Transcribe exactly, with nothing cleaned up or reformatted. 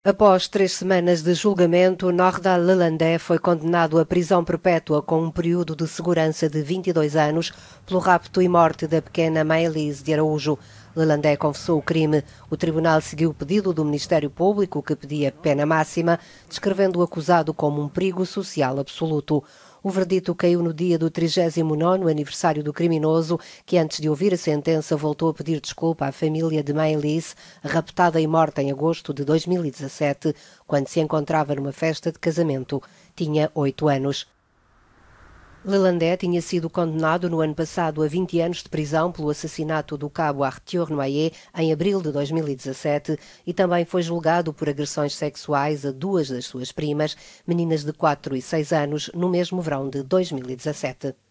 Após três semanas de julgamento, Nordal Lelandais foi condenado à prisão perpétua com um período de segurança de vinte e dois anos pelo rapto e morte da pequena Maëlys de Araújo. Lelandais confessou o crime. O tribunal seguiu o pedido do Ministério Público, que pedia pena máxima, descrevendo o acusado como um perigo social absoluto. O verdito caiu no dia do trigésimo nono aniversário do criminoso, que antes de ouvir a sentença voltou a pedir desculpa à família de Maëlys, raptada e morta em agosto de dois mil e dezassete, quando se encontrava numa festa de casamento. Tinha oito anos. Lelandais tinha sido condenado no ano passado a vinte anos de prisão pelo assassinato do cabo Arthur Noyer em abril de dois mil e dezassete e também foi julgado por agressões sexuais a duas das suas primas, meninas de quatro e seis anos, no mesmo verão de dois mil e dezassete.